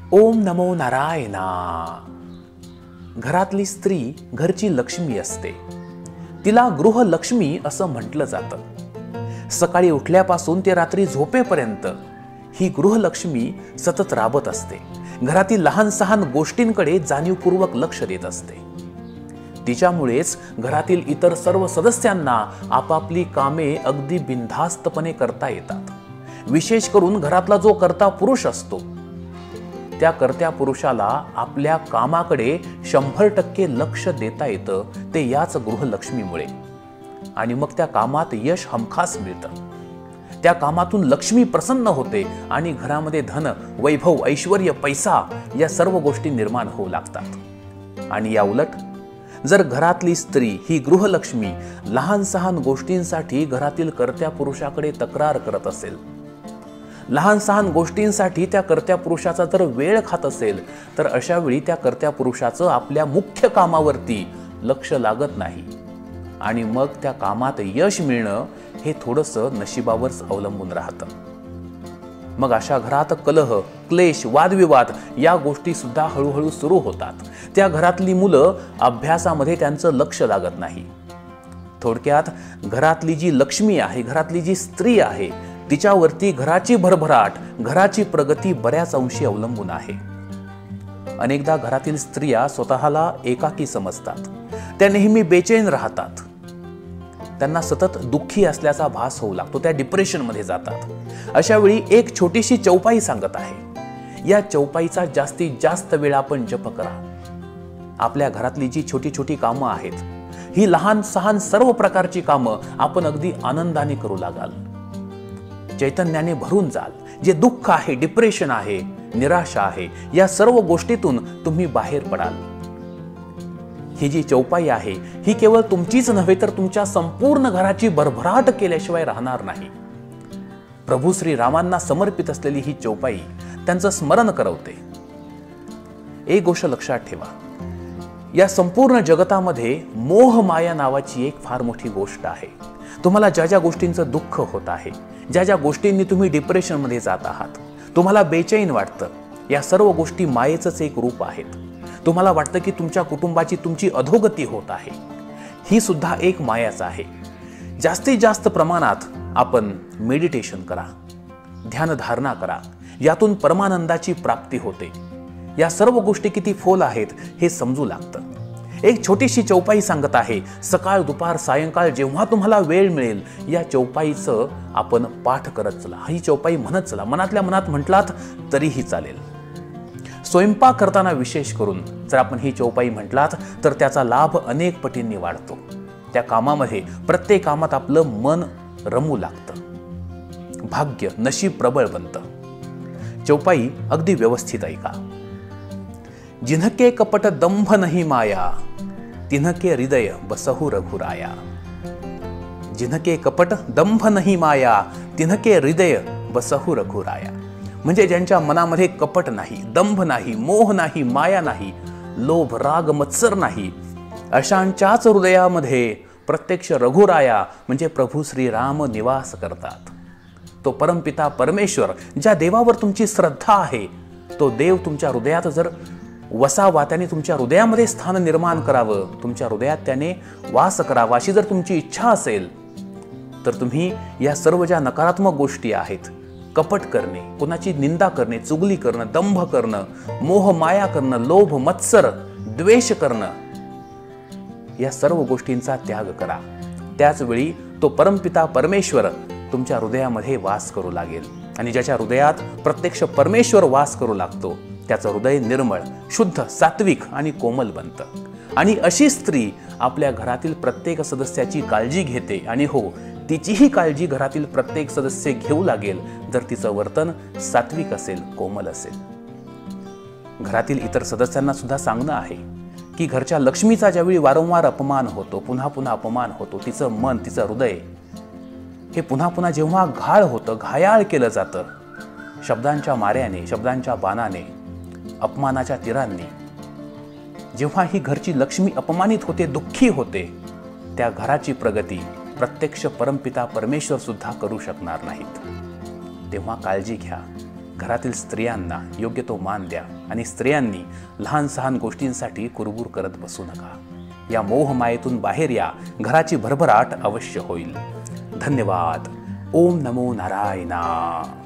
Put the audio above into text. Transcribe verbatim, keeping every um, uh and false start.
ओम नमो नारायणा. घरातली स्त्री घरची लक्ष्मी असते. तिला गृहलक्ष्मी असं म्हटलं जातं. सकाळी उठल्यापासून ते रात्री झोपेपर्यंत ही गृहलक्ष्मी सतत राबत असते. घरातील लहान सहान गोष्टींकडे जाणीवपूर्वक लक्ष देत असते. तिच्यामुळेच घरातील इतर सर्व सदस्यांना आपापली कामे अगदी बिनधास्तपणे करता येतात. विशेष करून घरातला जो कर्ता पुरुष असतो त्या कर्त्या पुरुषाला आपल्या कामाकडे शंभर टक्के लक्ष देता येतं, ते याच गृहलक्ष्मीमुळे. आणि मग त्या कामात यश हमखास मिळतं. त्या कामातून लक्ष्मी प्रसन्न होते आणि घरामध्ये धन, वैभव, ऐश्वर्य, पैसा या सर्व गोष्टी निर्माण होऊ लागतात. आणि या उलट जर घरातली स्त्री ही गृहलक्ष्मी लहान सहान गोष्टींसाठी घरातील कर्त्या पुरुषाकडे तक्रार करत असेल, लहान सहान गोष्टींसाठी त्या कर्त्या पुरुषाचा जर वेळ खात असेल, तर अशा वेळी त्या कर्त्या पुरुषाचं आपल्या मुख्य कामावरती लक्ष लागत नाही. आणि मग त्या कामात यश मिळणं हे थोडंसं नशिबावरच अवलंबून राहतं. मग अशा घरात कलह, क्लेश, वादविवाद या गोष्टी सुद्धा हळूहळू सुरू होतात. त्या घरातली मुलं अभ्यासामध्ये त्यांचं लक्ष लागत नाही. थोडक्यात घरातली जी लक्ष्मी आहे, घरातली जी स्त्री आहे, तिच्यावरती घराची भरभराट, घराची प्रगती बऱ्याच अंशी अवलंबून आहे. अनेकदा घरातील स्त्रिया स्वतःला एकाकी समजतात. त्या नेहमी बेचैन राहतात. त्यांना सतत दुःखी असल्याचा भास होऊ लागतो. त्या डिप्रेशनमध्ये जातात. अशा वेळी एक छोटीशी चौपाई सांगत आहे. या चौपाईचा जास्तीत जास्त वेळ आपण जप करा. आपल्या घरातली जी छोटी छोटी कामं आहेत, ही लहान सहान सर्व प्रकारची कामं आपण अगदी आनंदाने करू लागाल. चैतन्याने भरून जाल. जे दुःख आहे, डिप्रेशन आहे, निराशा आहे, या सर्व गोष्टीतून तुम्ही बाहेर पडाल. ही जी चौपाई आहे ही केवळ तुमचीच नव्हे तर तुमच्या संपूर्ण घराची भरभराट केल्याशिवाय राहणार नाही. प्रभू श्री रामांना समर्पित असलेली ही चौपाई त्यांचं स्मरण करवते. एक गोष्ट लक्षात ठेवा, या संपूर्ण जगतामध्ये मोह माया नावाची एक फार मोठी गोष्ट आहे. तुम्हाला ज्या ज्या गोष्टींचं दुःख होत आहे, ज्या ज्या गोष्टींनी तुम्ही डिप्रेशनमध्ये जात आहात, तुम्हाला बेचैन वाटतं, या सर्व गोष्टी मायेचंच एक रूप आहेत. तुम्हाला वाटतं की तुमच्या कुटुंबाची तुमची अधोगती होत आहे, ही सुद्धा एक मायाच आहे. जास्तीत जास्त प्रमाणात आपण मेडिटेशन करा, ध्यानधारणा करा. यातून परमानंदाची प्राप्ती होते. या सर्व गोष्टी किती फोल आहेत हे समजू लागतं. एक छोटीशी चौपाई सांगत आहे. सकाळ, दुपार, सायंकाळ जेव्हा तुम्हाला वेळ मिळेल या चौपाईचं आपण पाठ करत चला. ही चौपाई म्हणत चला. मनातल्या मनात म्हटलात तरीही चालेल. स्वयंपाक करताना विशेष करून जर आपण ही चौपाई म्हटलात तर त्याचा लाभ अनेक पटींनी वाढतो. त्या कामामध्ये, प्रत्येक कामात आपलं मन रमू लागतं. भाग्य, नशीब प्रबळ बनतं. चौपाई अगदी व्यवस्थित ऐका. जिन्हके कपट दंभ नाही माया, तिन्हके हृदय बसहु रघुराया. जिन्हके कपट दंभ नाही माया, तिन्हके हृदय बसहु रघुराया. म्हणजे ज्यांच्या मनामध्ये कपट नाही, दंभ नाही, मोह नाही, माया नाही, लोभ, राग, मत्सर नाही, अशांच्याच हृदयामध्ये प्रत्यक्ष रघुराया म्हणजे प्रभू श्रीराम निवास करतात. तो परमपिता परमेश्वर, ज्या देवावर तुमची श्रद्धा आहे, तो देव तुमच्या हृदयात जर वसावा, त्याने तुमच्या हृदयामध्ये स्थान निर्माण करावं, तुमच्या हृदयात त्याने वास करावा, अशी जर तुमची इच्छा असेल तर तुम्ही या सर्व ज्या नकारात्मक गोष्टी आहेत, कपट करणे, कोणाची निंदा करणे, चुगली करणं, दंभ करणं, मोह माया करणं, लोभ, मत्सर, द्वेष करणं, या सर्व गोष्टींचा त्याग करा. त्याच वेळी तो परमपिता परमेश्वर तुमच्या हृदयामध्ये वास करू लागेल. आणि ज्याच्या हृदयात प्रत्यक्ष परमेश्वर वास करू लागतो त्याचं हृदय निर्मळ, शुद्ध, सात्विक आणि कोमल बनतं. आणि अशी स्त्री आपल्या घरातील प्रत्येक सदस्याची काळजी घेते. आणि हो, तिचीही काळजी घरातील प्रत्येक सदस्य घेऊ लागेल जर तिचं वर्तन सात्विक असेल, कोमल असेल. घरातील इतर सदस्यांना सुद्धा सांगणं आहे की घरच्या लक्ष्मीचा ज्यावेळी वारंवार अपमान होतो, पुन्हा पुन्हा अपमान होतो, तिचं मन, तिचं हृदय हे पुन्हा पुन्हा जेव्हा घाळ होतं, घायाळ केलं जातं, शब्दांच्या माऱ्याने, शब्दांच्या बाणाने, अपमानाच्या तीरांनी, जेव्हा ही घरची लक्ष्मी अपमानित होते, दुःखी होते, त्या घराची प्रगती प्रत्यक्ष परमपिता परमेश्वर सुद्धा करू शकणार नाहीत. तेव्हा काळजी घ्या. घरातील स्त्रियांना योग्य तो मान द्या आणि स्त्रियांनी लहान सहान गोष्टींसाठी कुरबुर करत बसू नका. या मोहमायेतून बाहेर या, घराची भरभराट अवश्य होईल. धन्यवाद. ओम नमो नारायणा.